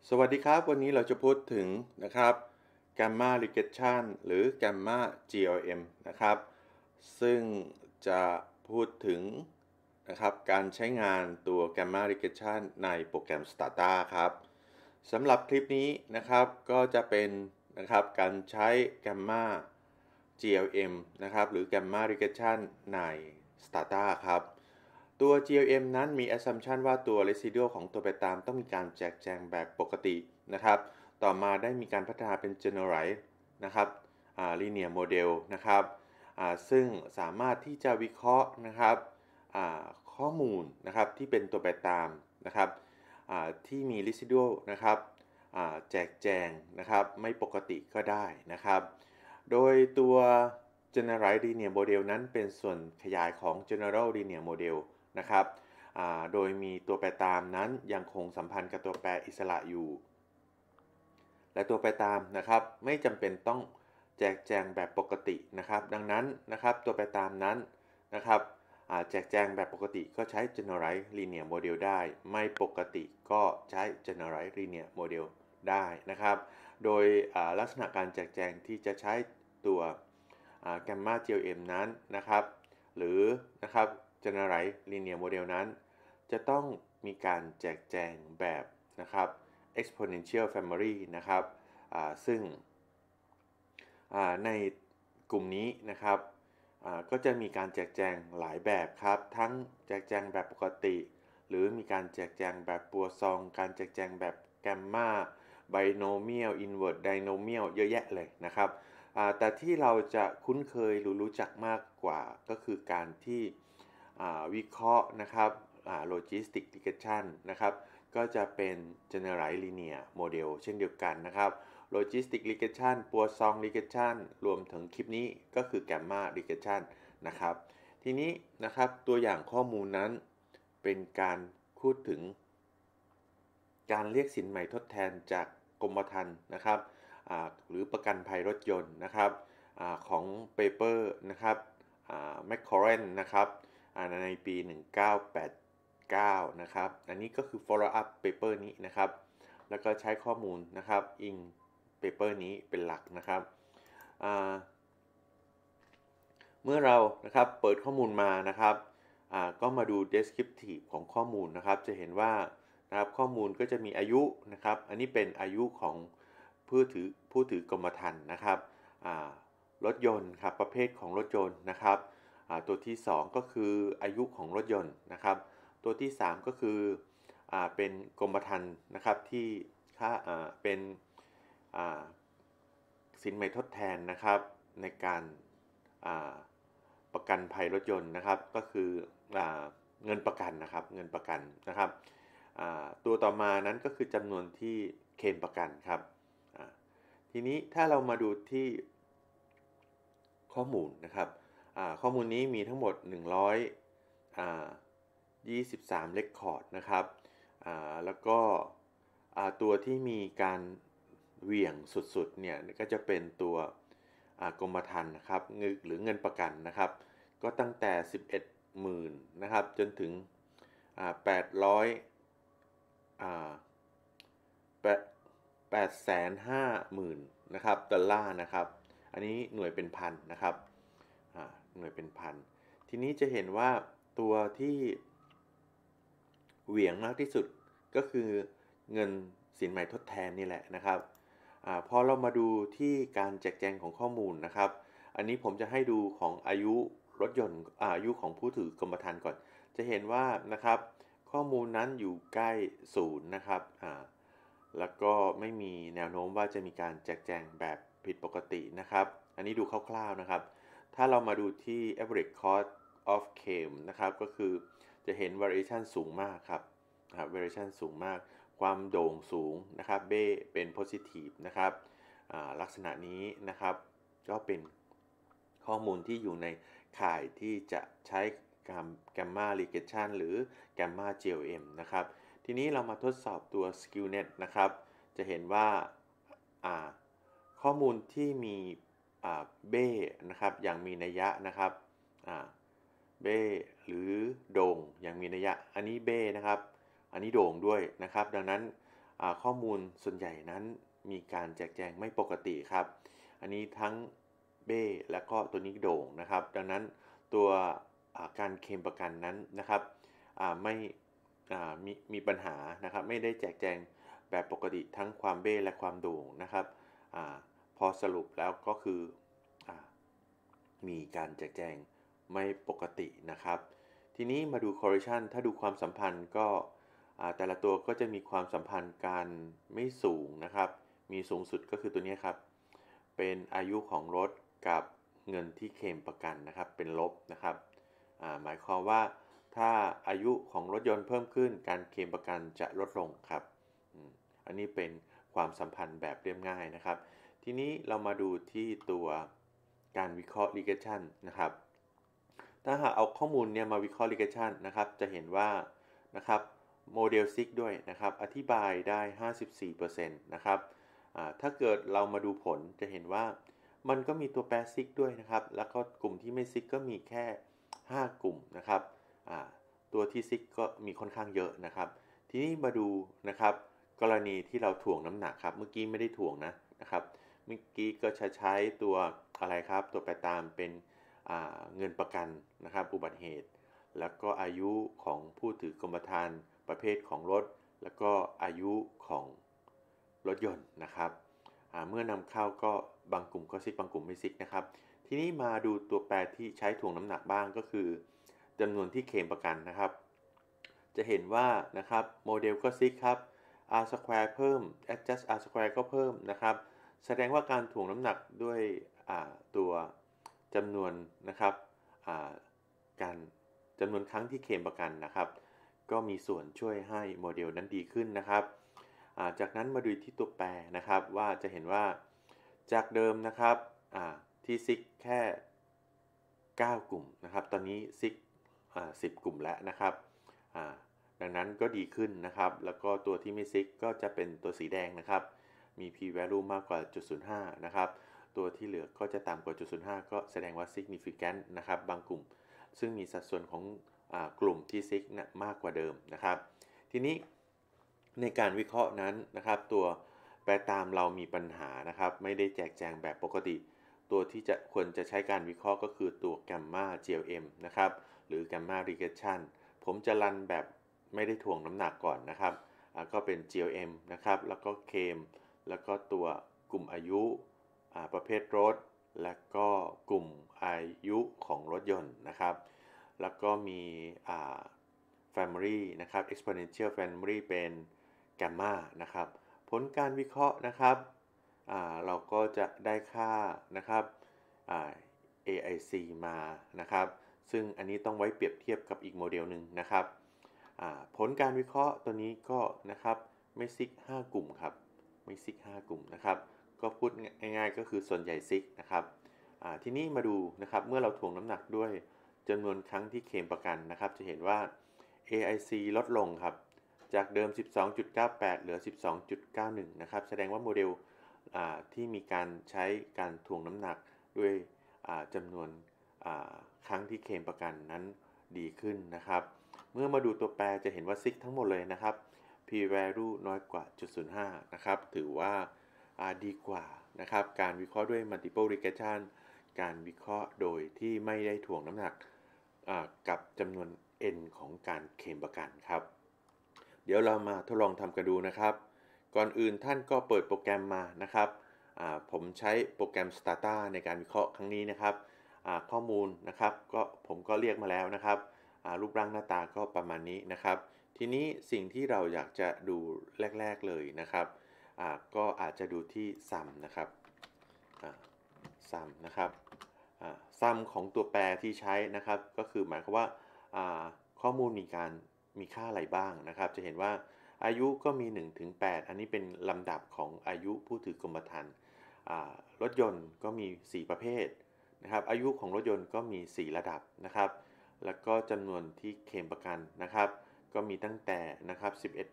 สวัสดีครับวันนี้เราจะพูดถึงนะครับ Gamma Ligation หรือ Gamma GLM นะครับซึ่งจะพูดถึงนะครับการใช้งานตัว Gamma Ligation ในโปรแกรม Stata ครับสำหรับคลิปนี้นะครับก็จะเป็นนะครับการใช้ Gamma GLM นะครับหรือ Gamma Ligation ใน Stata ครับตัว GLM นั้นมี assumption ว่าตัว residual ของตัวไปตามต้องมีการแจกแจงแบบปกตินะครับต่อมาได้มีการพัฒนาเป็น generalize นะครับlinear model นะครับซึ่งสามารถที่จะวิเคราะห์นะครับข้อมูลนะครับที่เป็นตัวไปตามนะครับที่มี residual นะครับแจกแจงนะครับไม่ปกติก็ได้นะครับโดยตัว generalized linear model นั้นเป็นส่วนขยายของ general linear model นะครับโดยมีตัวแปรตามนั้นยังคงสัมพันธ์กับตัวแปรอิสระอยู่และตัวแปรตามนะครับไม่จำเป็นต้องแจกแจงแบบปกตินะครับดังนั้นนะครับตัวแปรตามนั้นนะครับแจกแจงแบบปกติก็ใช้ generalized linear model ได้ไม่ปกติก็ใช้ generalized linear model ได้นะครับโดยลักษณะการแจกแจงที่จะใช้ตัว Gamma GLM นั้นนะครับหรือนะครับ Generalized Linear Model นั้นจะต้องมีการแจกแจงแบบนะครับ Exponential Family นะครับซึ่งในกลุ่มนี้นะครับก็จะมีการแจกแจงหลายแบบครับทั้งแจกแจงแบบปกติหรือมีการแจกแจงแบบปัวซองการแจกแจงแบบแกมมาไบโนเมียลอินเวอร์สไดโนเมียลเยอะแยะเลยนะครับแต่ที่เราจะคุ้นเคยหรือรู้จักมากกว่าก็คือการที่วิเคราะห์นะครับlogistic regression นะครับก็จะเป็น generalized linear model เช่นเดียวกันนะครับ logistic regression ปัวซอง regression รวมถึงคลิปนี้ก็คือ gamma regression นะครับทีนี้นะครับตัวอย่างข้อมูลนั้นเป็นการพูดถึงการเรียกสินใหม่ทดแทนจากกรมธรรม์นะครับหรือประกันภัยรถยนต์นะครับของเปเปอร์นะครับแมคคอเรนนะครับในปี1989นะครับอันนี้ก็คือ follow up paper นี้นะครับแล้วก็ใช้ข้อมูลนะครับอิงเปเปอร์นี้เป็นหลักนะครับเมื่อเรานะครับเปิดข้อมูลมานะครับก็มาดู descriptive ของข้อมูลนะครับจะเห็นว่านะครับข้อมูลก็จะมีอายุนะครับอันนี้เป็นอายุของผู้ถือกรมธรรม์นะครับรถยนต์ครับประเภทของรถยนต์นะครับตัวที่2ก็คืออายุของรถยนต์นะครับตัวที่3ก็คือเป็นกรมธรรม์นะครับที่เป็นสินใหม่ทดแทนนะครับในการประกันภัยรถยนต์นะครับก็คือเงินประกันนะครับเงินประกันนะครับตัวต่อมานั้นก็คือจำนวนที่เคลมประกันครับทีนี้ถ้าเรามาดูที่ข้อมูลนะครับข้อมูลนี้มีทั้งหมด123เรคคอร์ดนะครับแล้วก็ตัวที่มีการเหวี่ยงสุดๆเนี่ยก็จะเป็นตัวกรมธรรม์นะครับหรือเงินประกันนะครับก็ตั้งแต่11,000นะครับจนถึง800850,000นะครับดอลลาร์นะครับอันนี้หน่วยเป็นพันนะครับหน่วยเป็นพันทีนี้จะเห็นว่าตัวที่เหวี่ยงมากที่สุดก็คือเงินสินใหม่ทดแทนนี่แหละนะครับพอเรามาดูที่การแจกแจงของข้อมูลนะครับอันนี้ผมจะให้ดูของอายุรถยนต์อายุของผู้ถือกรมธรรม์ก่อนจะเห็นว่านะครับข้อมูลนั้นอยู่ใกล้ศูนย์นะครับแล้วก็ไม่มีแนวโน้มว่าจะมีการแจกแจงแบบผิดปกตินะครับอันนี้ดูคร่าวๆนะครับถ้าเรามาดูที่ average cost of claim นะครับก็คือจะเห็น variation สูงมากครับvariation สูงมากความโด่งสูงนะครับเบ้เป็น positive นะครับลักษณะนี้นะครับก็เป็นข้อมูลที่อยู่ในข่ายที่จะใช้ gamma regression หรือ gamma GLM นะครับทีนี้เรามาทดสอบตัว skillnet นะครับจะเห็นว่าข้อมูลที่มีเบ้นะครับอย่างมีนัยยะนะครับเบ้หรือโด่งอย่างมีนัยยะอันนี้เบ้นะครับอันนี้โด่งด้วยนะครับดังนั้นข้อมูลส่วนใหญ่นั้นมีการแจกแจงไม่ปกติครับอันนี้ทั้งเบ้และก็ตัวนี้โด่งนะครับดังนั้นตัวการเคลมประกันนั้นนะครับไม่มีปัญหานะครับไม่ได้แจกแจงแบบปกติทั้งความเบ้และความโด่งนะครับพอสรุปแล้วก็คือมีการแจกแจงไม่ปกตินะครับทีนี้มาดู correlation ถ้าดูความสัมพันธ์ก็แต่ละตัวก็จะมีความสัมพันธ์การไม่สูงนะครับมีสูงสุดก็คือตัวนี้ครับเป็นอายุของรถกับเงินที่เคลมประกันนะครับเป็นลบนะครับหมายความว่าถ้าอายุของรถยนต์เพิ่มขึ้นการเคลมประกันจะลดลงครับอันนี้เป็นความสัมพันธ์แบบเรียบง่ายนะครับทีนี้เรามาดูที่ตัวการวิเคราะห์ regression นะครับถ้าหากเอาข้อมูลเนี่ยมาวิเคราะห์ regression นะครับจะเห็นว่านะครับโมเดลซิกด้วยนะครับอธิบายได้ 54% นะครับถ้าเกิดเรามาดูผลจะเห็นว่ามันก็มีตัวแปรซิกด้วยนะครับแล้วก็กลุ่มที่ไม่ซิกก็มีแค่5กลุ่มนะครับตัวที่ซิกก็มีค่อนข้างเยอะนะครับทีนี้มาดูนะครับกรณีที่เราถ่วงน้ำหนักครับเมื่อกี้ไม่ได้ถ่วงนะครับเมื่อกี้ก็จะใช้ตัวอะไรครับตัวแปรตามเป็นเงินประกันนะครับอุบัติเหตุแล้วก็อายุของผู้ถือกรมธรรม์ประเภทของรถแล้วก็อายุของรถยนต์นะครับเมื่อนำเข้าก็บางกลุ่มก็ซิกบางกลุ่มไม่ซิกนะครับทีนี้มาดูตัวแปรที่ใช้ถ่วงน้ำหนักบ้างก็คือจำนวนที่เคลมประกันนะครับจะเห็นว่านะครับโมเดลก็ซิกครับ R square เพิ่ม adjust R square ก็เพิ่มนะครับแสดงว่าการถ่วงน้ำหนักด้วยตัวจำนวนนะครับการจำนวนครั้งที่เคลมประกันนะครับก็มีส่วนช่วยให้โมเดลนั้นดีขึ้นนะครับจากนั้นมาดูที่ตัวแปรนะครับว่าจะเห็นว่าจากเดิมนะครับที่ซิกแค่9กลุ่มนะครับตอนนี้ซิก10 กลุ่มแล้วนะครับดังนั้นก็ดีขึ้นนะครับแล้วก็ตัวที่ไม่ซิกก็จะเป็นตัวสีแดงนะครับมี p value มากกว่า 0.05 นะครับตัวที่เหลือก็จะต่ำกว่า 0.05 ก็แสดงว่า significant นะครับบางกลุ่มซึ่งมีสัดส่วนของกลุ่มที่ซิกมากกว่าเดิมนะครับทีนี้ในการวิเคราะห์นั้นนะครับตัวแปรตามเรามีปัญหานะครับไม่ได้แจกแจงแบบปกติตัวที่ควรจะใช้การวิเคราะห์ก็คือตัว Gamma GLM นะครับหรือ Gamma Regression ผมจะรันแบบไม่ได้ถ่วงน้ำหนักก่อนนะครับก็เป็น GLM นะครับแล้วก็เคมแล้วก็ตัวกลุ่มอายุประเภทรถและก็กลุ่มอายุของรถยนต์นะครับแล้วก็มีFamily นะครับ Exponential Family เป็น Gamma นะครับผลการวิเคราะห์นะครับเราก็จะได้ค่านะครับAIC มานะครับซึ่งอันนี้ต้องไว้เปรียบเทียบกับอีกโมเดลหนึ่งนะครับผลการวิเคราะห์ตัวนี้ก็นะครับไม่ซิก5กลุ่มครับไม่ซิก5กลุ่มนะครับก็พูดง่ายๆก็คือส่วนใหญ่ซิกนะครับทีนี้มาดูนะครับเมื่อเราถ่วงน้ำหนักด้วยจำนวนครั้งที่เคลมประกันนะครับจะเห็นว่า AIC ลดลงครับจากเดิม 12.98 เหลือ 12.91 นะครับแสดงว่าโมเดลที่มีการใช้การถ่วงน้ำหนักด้วยจำนวนครั้งที่เคลมประกันนั้นดีขึ้นนะครับเมื่อมาดูตัวแปรจะเห็นว่าซิกทั้งหมดเลยนะครับ p value น้อยกว่า 0.05 นะครับถือว่าดีกว่านะครับการวิเคราะห์ด้วย multiple regression การวิเคราะห์โดยที่ไม่ได้ถ่วงน้ำหนักกับจำนวน n ของการเคลมประกันครับเดี๋ยวเรามาทดลองทำกันดูนะครับก่อนอื่นท่านก็เปิดโปรแกรมมานะครับผมใช้โปรแกรม Stata ในการวิเคราะห์ครั้งนี้นะครับข้อมูลนะครับก็ผมก็เรียกมาแล้วนะครับรูปร่างหน้าตาก็ประมาณนี้นะครับทีนี้สิ่งที่เราอยากจะดูแรกๆเลยนะครับก็อาจจะดูที่ sum นะครับsum นะครับsum ของตัวแปรที่ใช้นะครับก็คือหมายความว่าข้อมูลมีค่าอะไรบ้างนะครับจะเห็นว่าอายุก็มี 1-8 อันนี้เป็นลำดับของอายุผู้ถือกรมธรรม์รถยนต์ก็มี4ประเภทนะครับอายุของรถยนต์ก็มี4ระดับนะครับแล้วก็จำนวนที่เคลมประกันนะครับก็มีตั้งแต่นะครับ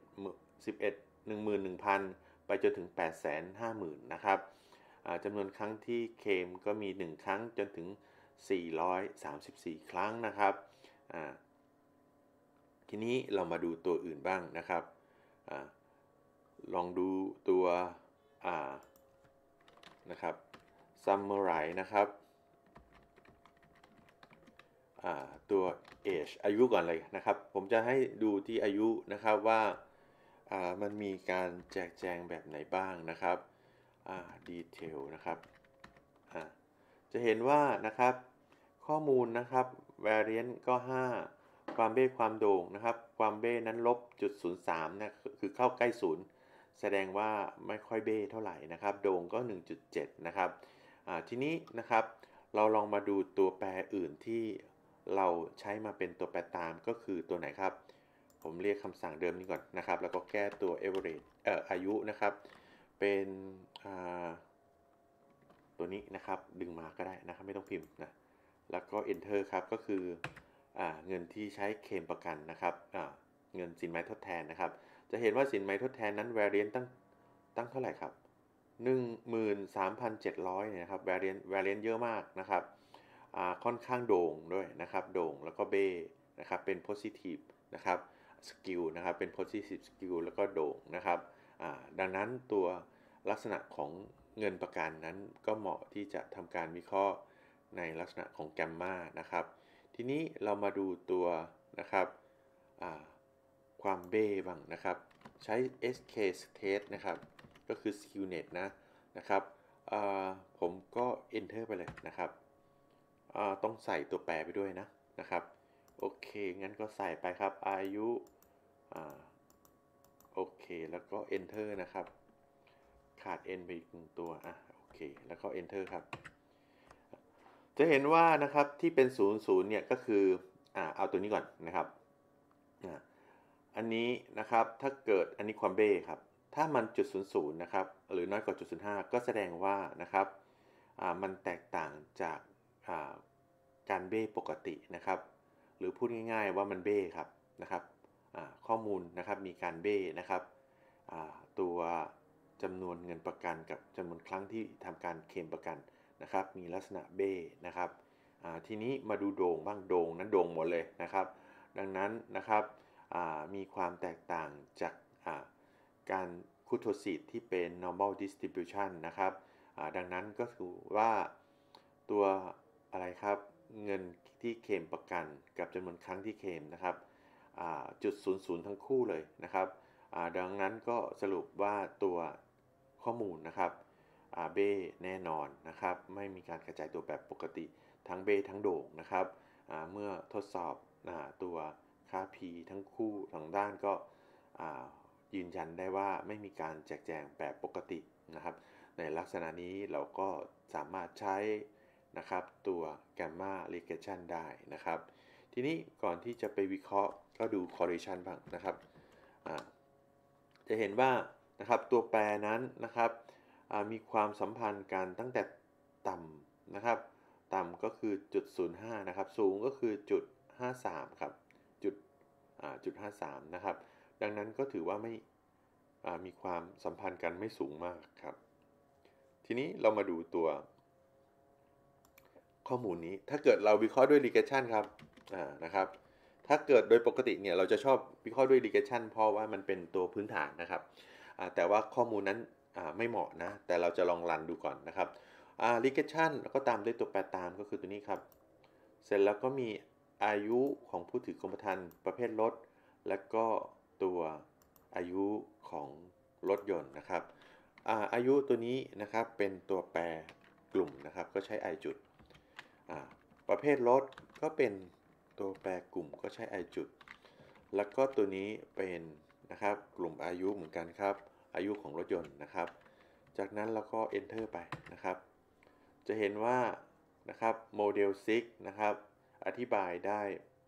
11,000 ไปจนถึง 850,000 นะครับจำนวนครั้งที่เคลมก็มี1ครั้งจนถึง434ครั้งนะครับทีนี้เรามาดูตัวอื่นบ้างนะครับลองดูตัวนะครับ summarize นะครับตัว age อายุก่อนเลยนะครับผมจะให้ดูที่อายุนะครับว่ามันมีการแจกแจงแบบไหนบ้างนะครับdetail นะครับจะเห็นว่านะครับข้อมูลนะครับ variant ก็ 5 ความเบ้ความโด่งนะครับความเบ้นั้นลบ0.03นะคือเข้าใกล้ศูนย์แสดงว่าไม่ค่อยเบ้เท่าไหร่นะครับโด่งก็ 1.7 นะครับทีนี้นะครับเราลองมาดูตัวแปรอื่นที่เราใช้มาเป็นตัวแปรตามก็คือตัวไหนครับผมเรียกคำสั่งเดิมนี้ก่อนนะครับแล้วก็แก้ตัว average อายุนะครับเป็นตัวนี้นะครับดึงมาก็ได้นะครับไม่ต้องพิมพ์นะแล้วก็ enter ครับก็คือเงินที่ใช้เคลมประกันนะครับเงินสินไหมทดแทนนะครับจะเห็นว่าสินไหมทดแทนนั้น variant ตั้งเท่าไหร่ครับ 13,700 เนี่ยนะครับ variant เยอะมากนะครับค่อนข้างโด่งด้วยนะครับโด่งแล้วก็เบ้นะครับเป็น positive นะครับ skill นะครับเป็น positive skill แล้วก็โด่งนะครับดังนั้นตัวลักษณะของเงินประกันนั้นก็เหมาะที่จะทำการวิเคราะห์ในลักษณะของแกมมานะครับทีนี้เรามาดูตัวนะครับความเบ้บ้างนะครับใช้ SK test นะครับก็คือ skillnet นะครับผมก็ enter ไปเลยนะครับต้องใส่ตัวแปรไปด้วยนะครับโอเคงั้นก็ใส่ไปครับอายุโอเคแล้วก็ enter นะครับขาด n ไปอีก1ตัวโอเคแล้วก็ enter ครับจะเห็นว่านะครับที่เป็น00เนี่ยก็คือเอาตัวนี้ก่อนนะครับอันนี้นะครับถ้าเกิดอันนี้ความเบ้ครับถ้ามัน0.00นะครับหรือน้อยกว่า0.05ก็แสดงว่านะครับมันแตกต่างจากการเบ้ปกตินะครับหรือพูดง่ายๆว่ามันเบ้ครับนะครับข้อมูลนะครับมีการเบ้นะครับตัวจำนวนเงินประกันกับจำนวนครั้งที่ทำการเคลมประกันนะครับมีลักษณะเบ้นะครับทีนี้มาดูโด่งบ้างโด่งนั้นโด่งหมดเลยนะครับดังนั้นนะครับมีความแตกต่างจากการคูโทซีตที่เป็น normal distribution นะครับดังนั้นก็คือว่าตัวอะไรครับเงินที่เคลมประกันกับจำนวนครั้งที่เคลมนะครับ0.00ทั้งคู่เลยนะครับดังนั้นก็สรุปว่าตัวข้อมูลนะครับเบ้แน่นอนนะครับไม่มีการกระจายตัวแบบปกติทั้งเบ้ทั้งโด่งนะครับเมื่อทดสอบตัวค่า P ทั้งคู่ทั้งด้านก็ยืนยันได้ว่าไม่มีการแจกแจงแบบปกตินะครับในลักษณะนี้เราก็สามารถใช้นะครับตัว Gamma Regression ได้นะครับทีนี้ก่อนที่จะไปวิเคราะห์ก็ดู correlation บ้างนะครับจะเห็นว่านะครับตัวแปรนั้นนะครับมีความสัมพันธ์กันตั้งแต่ต่ำนะครับต่ำก็คือ0.05นะครับสูงก็คือ0.53ครับ0.53นะครับดังนั้นก็ถือว่าไม่มีความสัมพันธ์กันไม่สูงมากครับทีนี้เรามาดูตัวข้อมูลนี้ถ้าเกิดเราวิเคราะห์ด้วย regression ครับนะครับถ้าเกิดโดยปกติเนี่ยเราจะชอบวิเคราะห์ด้วย regression เพราะว่ามันเป็นตัวพื้นฐานนะครับแต่ว่าข้อมูลนั้นไม่เหมาะนะแต่เราจะลองรันดูก่อนนะครับregression แล้วก็ตามด้วยตัวแปรตามก็คือตัวนี้ครับเสร็จแล้วก็มีอายุของผู้ถือกรมธรรม์ประเภทรถและก็ตัวอายุของรถยนต์นะครับอายุตัวนี้นะครับเป็นตัวแปรกลุ่มนะครับก็ใช้ i จุดประเภทรถก็เป็นตัวแปรกลุ่มก็ใช้ i จุดแล้วก็ตัวนี้เป็นนะครับกลุ่มอายุเหมือนกันครับอายุของรถยนต์นะครับจากนั้นเราก็ enter ไปนะครับจะเห็นว่านะครับโมเดล6นะครับอธิบายได้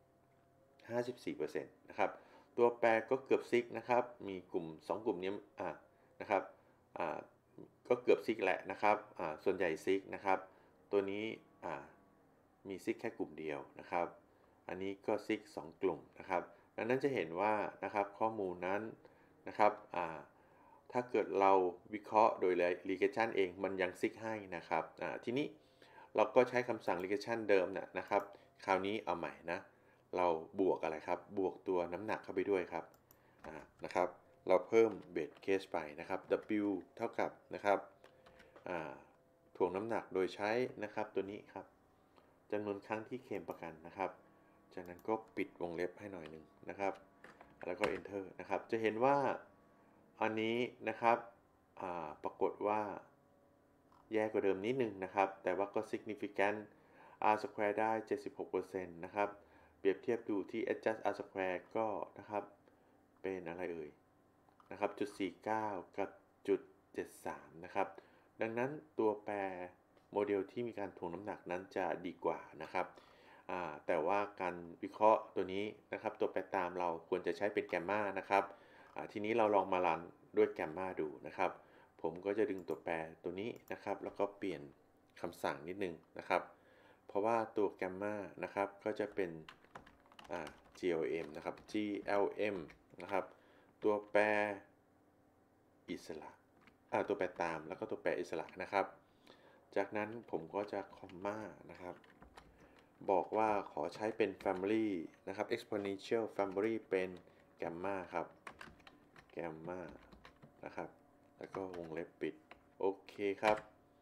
54% นะครับตัวแปรก็เกือบ6นะครับมีกลุ่ม2กลุ่มนี้นะครับก็เกือบ6แหละนะครับส่วนใหญ่6นะครับตัวนี้มี6แค่กลุ่มเดียวนะครับอันนี้ก็6 2กลุ่มนะครับดังนั้นจะเห็นว่านะครับข้อมูลนั้นนะครับถ้าเกิดเราวิเคราะห์โดย regression เองมันยัง6ให้นะครับทีนี้เราก็ใช้คำสั่ง regression เดิมนะครับคราวนี้เอาใหม่นะเราบวกอะไรครับบวกตัวน้ำหนักเข้าไปด้วยครับนะครับเรเราเพิ่มเบสเคสไปนะครับ W เท่ากับนะครับถ่วงน้ำหนักโดยใช้นะครับตัวนี้ครับจำนวนครั้งที่เคลมประกันนะครับจากนั้นก็ปิดวงเล็บให้หน่อยหนึ่งนะครับแล้วก็ enter นะครับจะเห็นว่าอันนี้นะครับปรากฏว่าแย่กว่าเดิมนิดนึงนะครับแต่ว่าก็ significant r square ได้ 76% นะครับเปรียบเทียบดูที่ adjust r square ก็นะครับเป็นอะไรเอ่ยนะครับจุด49กับจุด73นะครับดังนั้นตัวแปรโมเดลที่มีการถ่วงน้ำหนักนั้นจะดีกว่านะครับแต่ว่าการวิเคราะห์ตัวนี้นะครับตัวแปรตามเราควรจะใช้เป็นแกมมานะครับทีนี้เราลองมารันด้วยแกมมาดูนะครับผมก็จะดึงตัวแปรตัวนี้นะครับแล้วก็เปลี่ยนคำสั่งนิดนึงนะครับเพราะว่าตัวแกมมานะครับก็จะเป็นGLM นะครับ GLM นะครับตัวแปรอิสระตัวแปรตามแล้วก็ตัวแปรอิสระนะครับจากนั้นผมก็จะคอมมานะครับบอกว่าขอใช้เป็น family นะครับ exponential family เป็น gamma ครับ gamma นะครับแล้วก็วงเล็บปิดโอเคครับ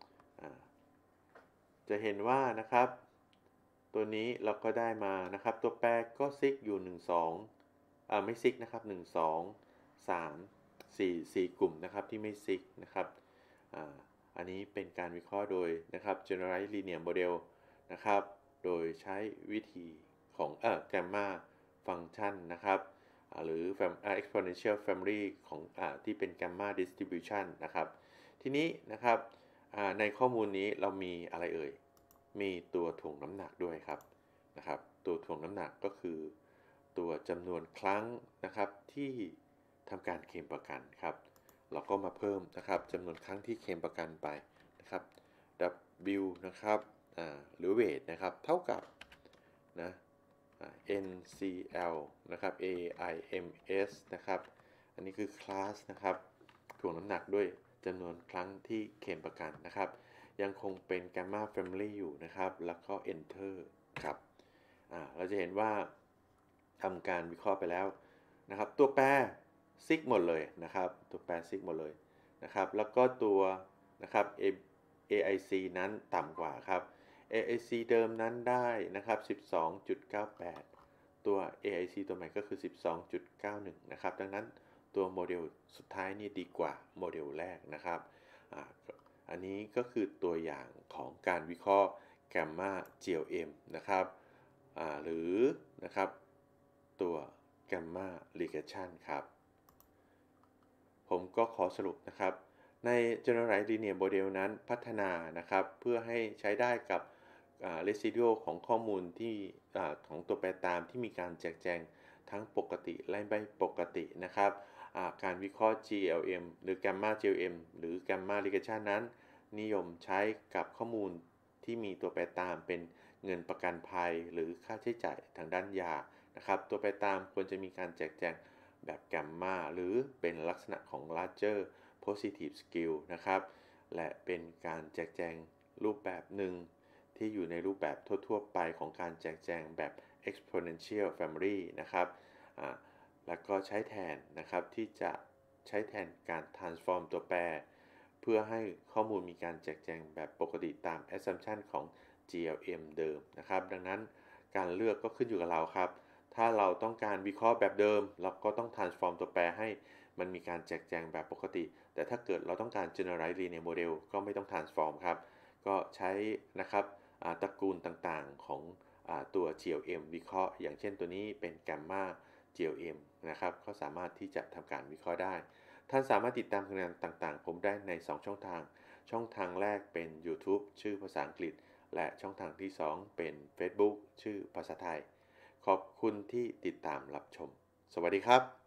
จะเห็นว่านะครับตัวนี้เราก็ได้มานะครับตัวแปรก็ซิกอยู่1 2ไม่ซิกนะครับ1 2 3 4 กลุ่มนะครับที่ไม่ซิกนะครับอันนี้เป็นการวิเคราะห์โดยนะครับ generalized linear model นะครับโดยใช้วิธีของgamma function นะครับหรือ exponential family ของที่เป็น gamma distribution นะครับทีนี้นะครับในข้อมูลนี้เรามีอะไรเอ่ยมีตัวถ่วงน้ำหนักด้วยครับนะครับตัวถ่วงน้ำหนักก็คือตัวจำนวนครั้งนะครับที่ทำการเคลมประกันครับเราก็มาเพิ่มนะครับจำนวนครั้งที่เคลมประกันไปนะครับ W นะครับหรือ weight นะครับเท่ากับนะ NCL นะครับ AIMS นะครับอันนี้คือ class นะครับถ่วงน้ำหนักด้วยจำนวนครั้งที่เคลมประกันนะครับยังคงเป็น Gamma Family อยู่นะครับแล้วก็ Enter ครับเราจะเห็นว่าทำการวิเคราะห์ไปแล้วนะครับตัวแปรซิกหมดเลยนะครับตัวแปรซิกหมดเลยนะครับแล้วก็ตัวนะครับ AIC นั้นต่ำกว่าครับ AIC เดิมนั้นได้นะครับ 12.98 ตัว AIC ตัวใหม่ก็คือ 12.91 นะครับดังนั้นตัวโมเดลสุดท้ายนี่ดีกว่าโมเดลแรกนะครับอันนี้ก็คือตัวอย่างของการวิเคราะห์ Gamma GLM นะครับหรือนะครับตัว Gamma Ligation ครับผมก็ขอสรุปนะครับใน Generalized Linear Model นั้นพัฒนานะครับเพื่อให้ใช้ได้กับresidual ของข้อมูลที่ของตัวแปรตามที่มีการแจกแจงทั้งปกติและไม่ปกตินะครับการวิเคราะห์ GLM หรือ Gamma GLM หรือ Gamma Ligation นั้นนิยมใช้กับข้อมูลที่มีตัวแปรตามเป็นเงินประกันภัยหรือค่าใช้จ่ายทางด้านยานะครับตัวแปรตามควรจะมีการแจกแจงแบบแกมมาหรือเป็นลักษณะของ larger positive scale นะครับและเป็นการแจกแจงรูปแบบหนึ่งที่อยู่ในรูปแบบทั่วๆไปของการแจกแจงแบบ exponential family นะครับแล้วก็ใช้แทนนะครับที่จะใช้แทนการ transform ตัวแปรเพื่อให้ข้อมูลมีการแจกแจงแบบปกติตาม assumption ของ GLM เดิมนะครับดังนั้นการเลือกก็ขึ้นอยู่กับเราครับถ้าเราต้องการวิเคราะห์แบบเดิมเราก็ต้อง transform ตัวแปรให้มันมีการแจกแจงแบบปกติแต่ถ้าเกิดเราต้องการ generalize linear model ก็ไม่ต้อง transform ครับก็ใช้นะครับตระกูลต่างๆของตัว GLM วิเคราะห์อย่างเช่นตัวนี้เป็น Gamma GLM นะครับก็สามารถที่จะทำการวิเคราะห์ได้ท่านสามารถติดตามงานต่างๆผมได้ใน2ช่องทางช่องทางแรกเป็น YouTube ชื่อภาษาอังกฤษและช่องทางที่2เป็น Facebook ชื่อภาษาไทยขอบคุณที่ติดตามรับชมสวัสดีครับ